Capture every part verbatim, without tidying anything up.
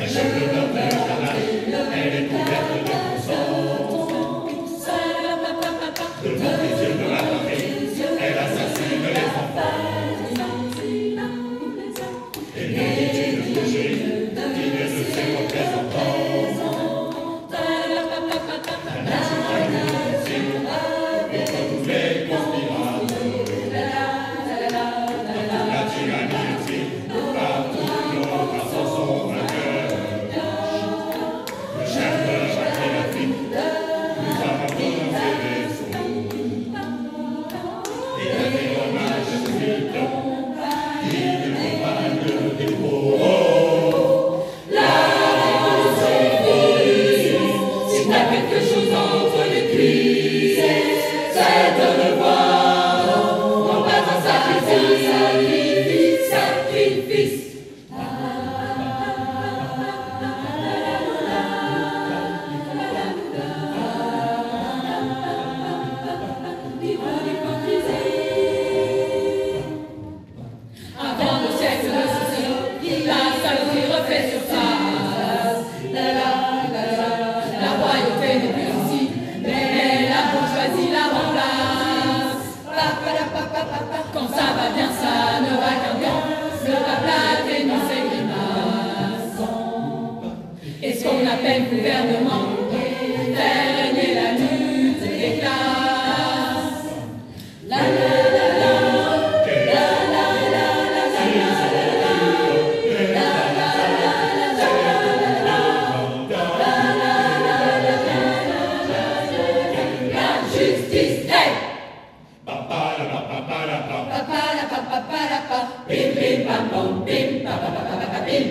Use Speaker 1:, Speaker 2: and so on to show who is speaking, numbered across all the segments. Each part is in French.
Speaker 1: Quand ça va bien, ça ne va qu'un temps, le peuple et nous ses grimaces. Et ce qu'on appelle gouvernement, faire régner la lutte des classes. La la la la, la la la la la la la justice. Bim bim bam bom bim ba ba ba ba ba bim.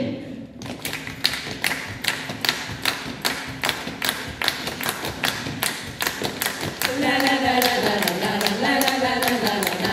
Speaker 1: La la la la la la la la la la la la la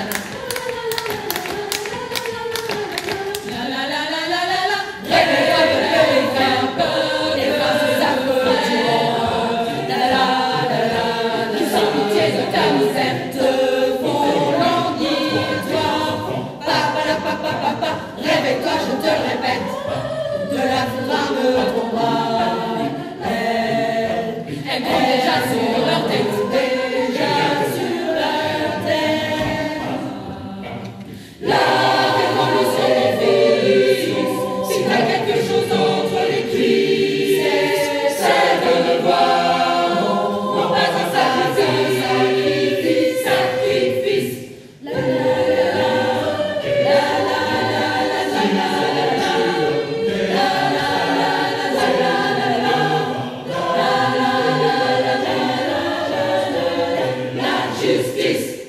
Speaker 1: la la la la la la. Réveille-toi de lever un peu, les faces s'applaudiront. La la la la, qui sans pitié de ta misère te font languir toi. Papa, papa, réveille-toi, je te le répète, de la flamme à ton bras. Elle, elle prend déjà sur leur tête, déjà sur leur tête. La révolution des fils, si t'as quelque chose entre les cuisses, c'est de ne voir, non pas un sacrifice, sacrifice, sacrifice. La, la, la, justice.